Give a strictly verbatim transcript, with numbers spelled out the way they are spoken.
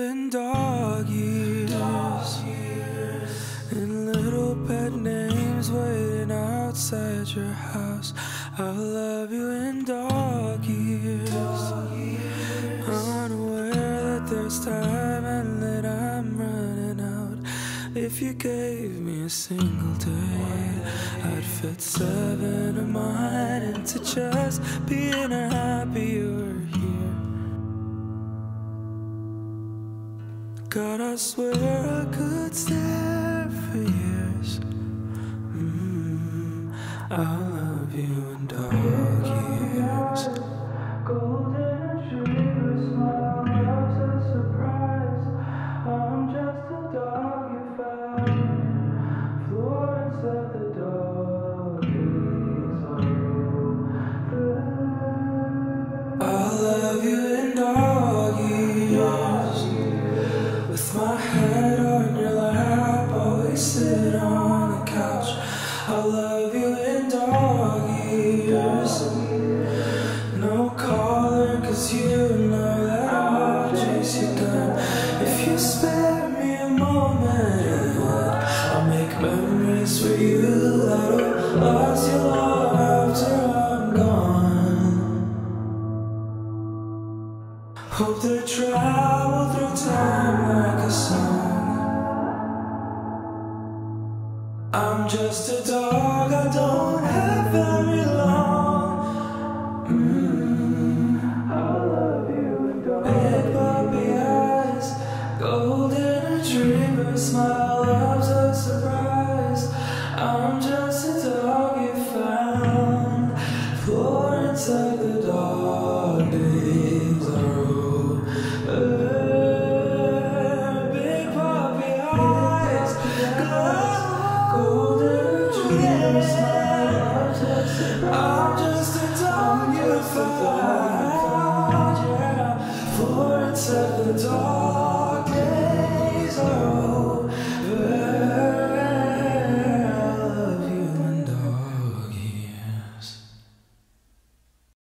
in dog years, and little pet names waiting outside your house. I'll love you in dog years, unaware that there's time and that I'm running out. If you gave me a single day, I'd fit seven of mine into just being happy you're here. God, I swear I could stare for years. mm, I'll love you in dog years. Golden retrievers, small love's a surprise. I'm just a dog you found. Florence at the doggies are. I'll love you in dog years. With my head on your lap, always sit on the couch. I'll love you in dog years. No collar, cause you know that I'll chase you down. If you spare me a moment, I'll make memories for you that'll last you long after I'm gone. Hope they travel through time like a song. I'm just a dog, I don't have very long.